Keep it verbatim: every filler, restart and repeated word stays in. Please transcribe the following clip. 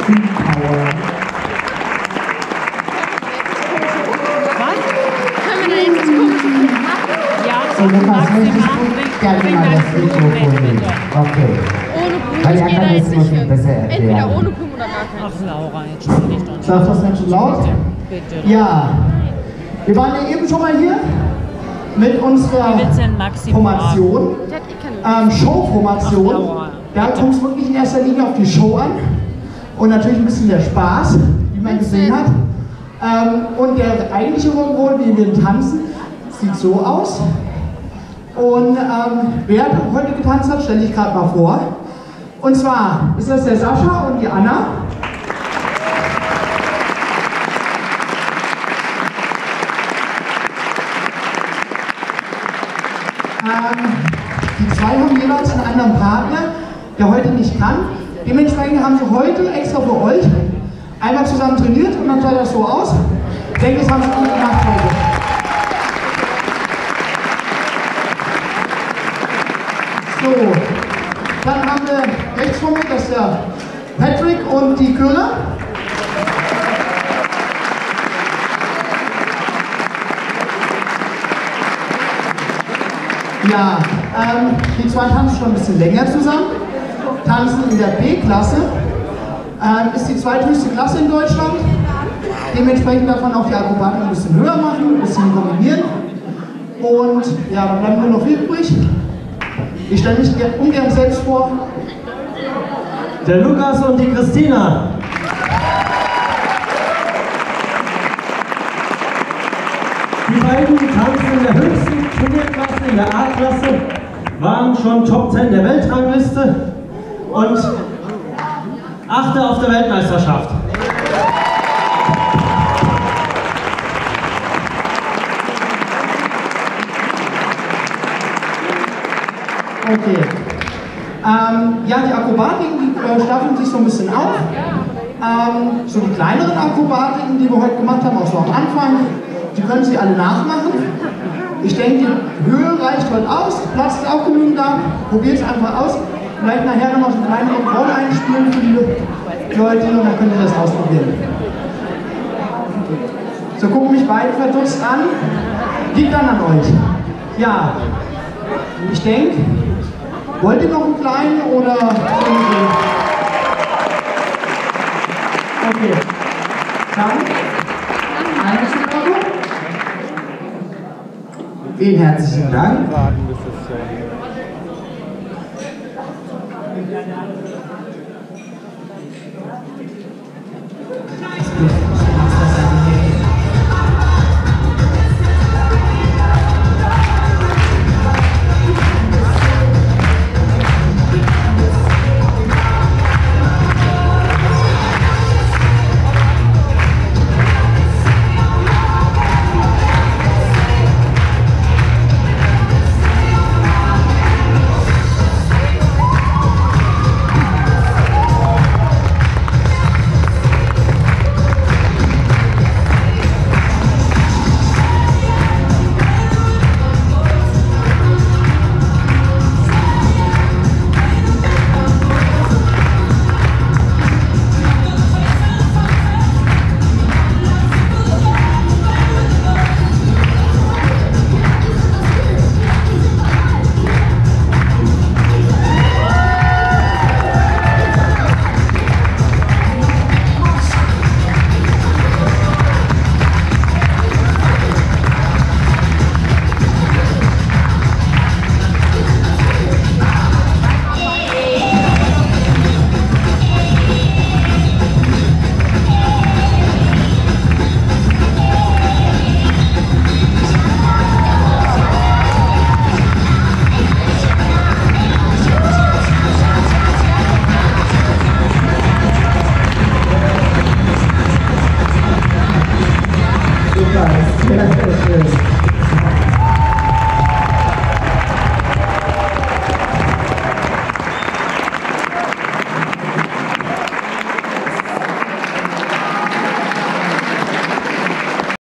Power. So, Lukas, möchtest du gerne mal das Mikrofon nehmen? Okay. Weil er kann es noch viel besser erklären. Entweder ohne Pum oder gar keinen. Ach, Laura, jetzt spiel ich doch nicht. Sagt das nicht zu laut? Bitte. Ja. Wir waren ja eben schon mal hier mit unserer Formation, ähm, Showformation. Da kommt es wirklich in erster Linie auf die Show an und natürlich ein bisschen der Spaß, wie man gesehen hat. Ähm, und der eigentliche Rock'n'Roll, wie wir tanzen, sieht so aus. Und ähm, wer heute getanzt hat, stelle ich gerade mal vor. Und zwar ist das der Sascha und die Anna. Ähm, die zwei haben jeweils einen anderen Partner, der heute nicht kann. Dementsprechend haben sie heute extra für euch einmal zusammen trainiert und dann sah das so aus. Ich denke, das haben sie gut gemacht heute. So, dann haben wir rechts von mir, das ist der Patrick und die Köhler. Ja, ähm, die zwei tanzen schon ein bisschen länger zusammen, tanzen in der B-Klasse, ähm, ist die zweithöchste Klasse in Deutschland. Dementsprechend darf man auch die Akrobatik ein bisschen höher machen, ein bisschen kombinieren. Und ja, dann bleiben nur noch übrig. Ich stelle mich ungern selbst vor. Der Lukas und die Christina. Die beiden tanzen in der höchsten Turnierklasse, in der A-Klasse, waren schon Top zehn der Weltrangliste und Achte auf der Weltmeisterschaft. Okay. Ähm, ja, die Akrobatiken, die äh, staffeln sich so ein bisschen auf. Ähm, so die kleineren Akrobatiken, die wir heute gemacht haben, auch so am Anfang, die können Sie alle nachmachen. Ich denke, die Höhe reicht heute aus, Platz ist auch genügend da. Probiert es einfach aus. Vielleicht nachher nochmal so eine kleine Rolle einspielen für die Leute und dann könnt ihr das ausprobieren. So, gucken mich beide verdutzt an. Liegt dann an euch. Ja, ich denke, wollt ihr noch einen kleinen oder? Okay, dann eine Sekunde. Vielen herzlichen Dank.